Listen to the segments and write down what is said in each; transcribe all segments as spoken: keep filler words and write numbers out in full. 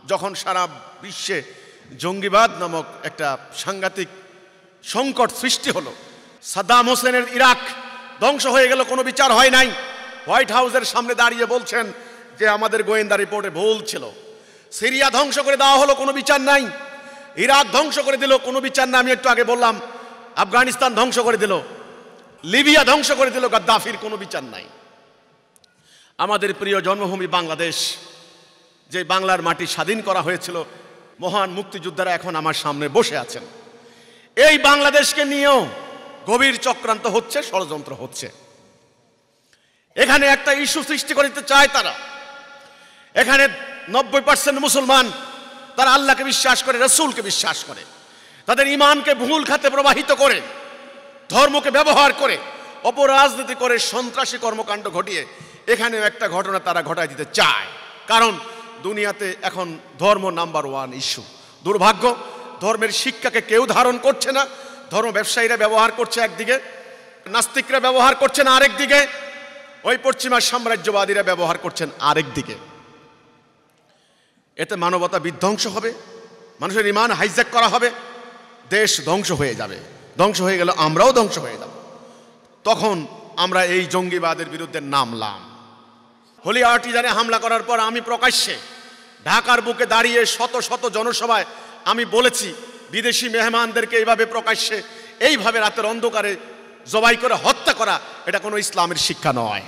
যখন সারা বিশ্বে জঙ্গিবাদ নামক একটা সাংঘাতিক সংকট সৃষ্টি হলো, সাদ্দাম হোসেনের ইরাক ধ্বংস হয়ে গেল, কোনো বিচার হয় নাই। হোয়াইট হাউসের সামনে দাঁড়িয়ে বলছেন যে আমাদের গোয়েন্দা রিপোর্টে ভুল ছিল। সিরিয়া ধ্বংস করে দেওয়া হলো, কোনো বিচার নাই। ইরাক ধ্বংস করে দিল, কোনো বিচার না। আমি একটু আগে বললাম আফগানিস্তান ধ্বংস করে দিল, লিবিয়া ধ্বংস করে দিল, গাদ্দাফির কোনো বিচার নাই। আমাদের প্রিয় জন্মভূমি বাংলাদেশ, যে বাংলার মাটি স্বাধীন করা হয়েছিল, মহান মুক্তিযোদ্ধারা এখন আমার সামনে বসে আছেন। এই বাংলাদেশকে নিয়েও গভীর চক্রান্ত হচ্ছে, ষড়যন্ত্র হচ্ছে। এখানে একটা ইস্যু সৃষ্টি করতে চায় তারা। এখানে নব্বই পার্সেন্ট মুসলমান, তারা আল্লাহকে বিশ্বাস করে, রসুলকে বিশ্বাস করে, তাদের ইমানকে ভুল খাতে প্রবাহিত করে, ধর্মকে ব্যবহার করে, অপরাজনীতি করে, সন্ত্রাসী কর্মকাণ্ড ঘটিয়ে এখানেও একটা ঘটনা তারা ঘটায় দিতে চায়। কারণ দুনিয়াতে এখন ধর্ম নাম্বার ওয়ান ইস্যু। দুর্ভাগ্য, ধর্মের শিক্ষাকে কেউ ধারণ করছে না। ধর্ম ব্যবসায়ীরা ব্যবহার করছে একদিকে, নাস্তিকরা ব্যবহার করছেন আরেক দিকে, ওই পশ্চিমা সাম্রাজ্যবাদীরা ব্যবহার করছেন আরেক দিকে। এতে মানবতা বিধ্বংস হবে, মানুষের ইমান হাইজ্যাক করা হবে, দেশ ধ্বংস হয়ে যাবে। ধ্বংস হয়ে গেলে আমরাও ধ্বংস হয়ে যাব। তখন আমরা এই জঙ্গিবাদের বিরুদ্ধে নামলাম। হোলি আর্টিজানে হামলা করার পর আমি প্রকাশ্যে ঢাকার বুকে দাঁড়িয়ে শত শত জনসভায় আমি বলেছি, বিদেশি মেহমানদেরকে এইভাবে প্রকাশ্যে এইভাবে রাতের অন্ধকারে জবাই করে হত্যা করা এটা কোনো ইসলামের শিক্ষা নয়।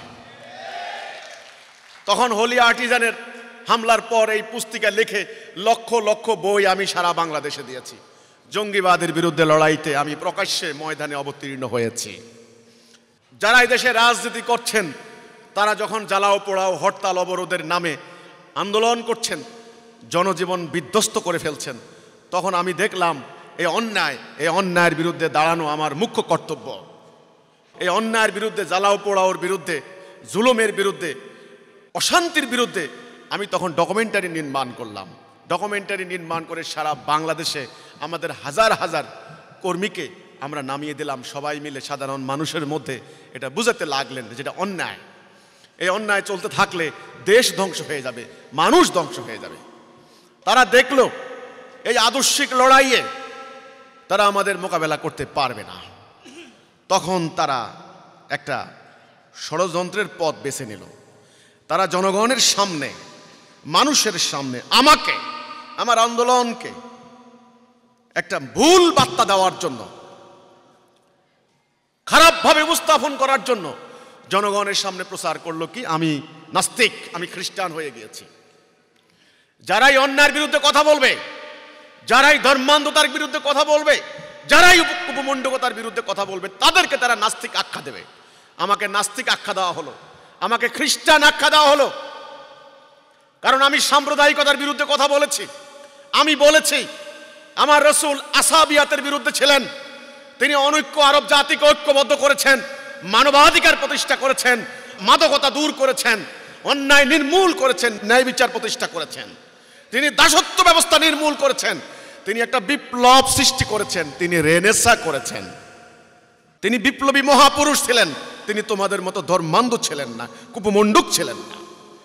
তখন হোলি আর্টিজানের হামলার পর এই পুস্তিকা লিখে লক্ষ লক্ষ বই আমি সারা বাংলাদেশে দিয়েছি। জঙ্গিবাদের বিরুদ্ধে লড়াইতে আমি প্রকাশ্যে ময়দানে অবতীর্ণ হয়েছি। যারা এই দেশে রাজনীতি করছেন, তারা যখন জ্বালাও পোড়াও, হরতাল অবরোধের নামে আন্দোলন করছেন, জনজীবন বিধ্বস্ত করে ফেলছেন, তখন আমি দেখলাম এই অন্যায়, এই অন্যায়ের বিরুদ্ধে দাঁড়ানো আমার মুখ্য কর্তব্য। এই অন্যায়ের বিরুদ্ধে, জ্বালাও পোড়াওর বিরুদ্ধে, জুলুমের বিরুদ্ধে, অশান্তির বিরুদ্ধে আমি তখন ডকুমেন্টারি নির্মাণ করলাম। ডকুমেন্টারি নির্মাণ করে সারা বাংলাদেশে আমাদের হাজার হাজার কর্মীকে আমরা নামিয়ে দিলাম। সবাই মিলে সাধারণ মানুষের মধ্যে এটা বুঝাতে লাগলেন যেটা অন্যায়। এই অন্যায় চলতে থাকলে দেশ ধ্বংস হয়ে যাবে, মানুষ ধ্বংস হয়ে যাবে। তারা দেখলো এই আদর্শিক লড়াইয়ে তারা আমাদের মোকাবেলা করতে পারবে না। তখন তারা একটা ষড়যন্ত্রের পথ বেছে নিল। তারা জনগণের সামনে, মানুষের সামনে আমাকে, আমার আন্দোলনকে একটা ভুল বার্তা দেওয়ার জন্য, খারাপভাবে উপস্থাপন করার জন্য জনগণের সামনে প্রচার করলো কি আমি নাস্তিক, আমি খ্রিস্টান হয়ে গিয়েছি। যারাই অন্যায়ের বিরুদ্ধে কথা বলবে, যারাই ধর্মান্ধতার বিরুদ্ধে কথা বলবে, যারাই উপমণ্ডকতার বিরুদ্ধে কথা বলবে, তাদেরকে তারা নাস্তিক আখ্যা দেবে। আমাকে নাস্তিক আখ্যা দেওয়া হলো, আমাকে খ্রিস্টান আখ্যা দেওয়া হলো। কারণ আমি সাম্প্রদায়িকতার বিরুদ্ধে কথা বলেছি। আমি বলেছি আমার রসুল আসাবিয়াতের বিরুদ্ধে ছিলেন। তিনি অনৈক্য আরব জাতিকে ঐক্যবদ্ধ করেছেন, মানবাধিকার প্রতিষ্ঠা করেছেন, মাদকতা দূর করেছেন, অন্যায় নির্মূল করেছেন, ন্যায় বিচার প্রতিষ্ঠা করেছেন। তিনি দাসত্ব ব্যবস্থা নির্মূল করেছেন। তিনি একটা বিপ্লব সৃষ্টি করেছেন, তিনি রেনেসা করেছেন। তিনি বিপ্লবী মহাপুরুষ ছিলেন। তিনি তোমাদের মতো ধর্মান্ধ ছিলেন না, কুপমণ্ডুক ছিলেন না।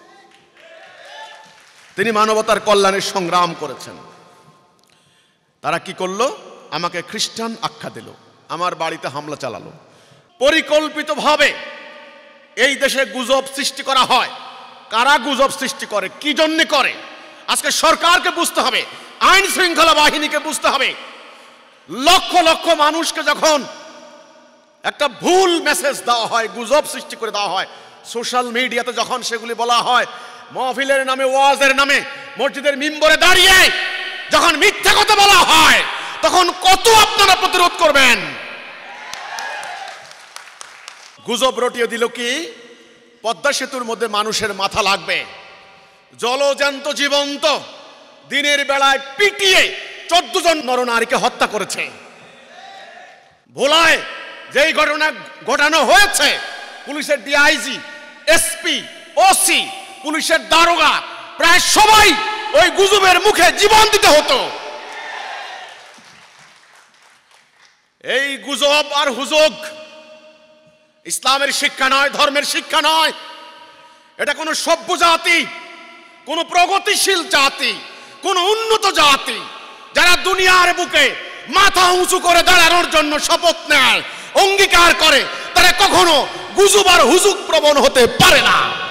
তিনি মানবতার কল্যাণের সংগ্রাম করেছেন। তারা কি করলো? আমাকে খ্রিস্টান আখ্যা দিল, আমার বাড়িতে হামলা চালালো। পরিকল্পিতভাবে এই দেশে গুজব সৃষ্টি করা হয়। কারা গুজব সৃষ্টি করে, কি জন্য করে, আজকে সরকারকে বুঝতে হবে, আইন শৃঙ্খলা বাহিনীকে বুঝতে হবে। লক্ষ লক্ষ মানুষকে যখন একটা ভুল মেসেজ দেওয়া হয়, গুজব সৃষ্টি করে দেওয়া হয়, সোশ্যাল মিডিয়াতে যখন সেগুলি বলা হয়, মাহফিলের নামে, ওয়াজের নামে, মসজিদের মিম্বরে দাঁড়িয়ে যখন মিথ্যা কথা বলা হয়, তখন কত আপনারা প্রতিরোধ করবেন? গুজব রটিয়ে দিল কি পদ্মা সেতুর মধ্যে মানুষের মাথা লাগবে। জলজান্ত জীবন্ত দিনের বেলায় পিটিয়ে চোদ্দ জন নরনারীকে হত্যা করেছে। ভোলায় যেই ঘটনা ঘটানো হয়েছে, পুলিশের ডিআইজি, এসপি, ওসি, পুলিশের দারোগা প্রায় সবাই ওই গুজবের মুখে জীবন দিতে হতো। এই গুজব আর হুজুগ ইসলামের শিক্ষা নয়, ধর্মের শিক্ষা নয়। এটা কোনো সভ্য জাতি, কোনো প্রগতিশীল জাতি, কোন উন্নত জাতি যারা দুনিয়ার বুকে মাথা উঁচু করে দাঁড়ানোর জন্য শপথ নেয়, অঙ্গীকার করে, তারা কখনো গুজব আর হুজুগ প্রবণ হতে পারে না।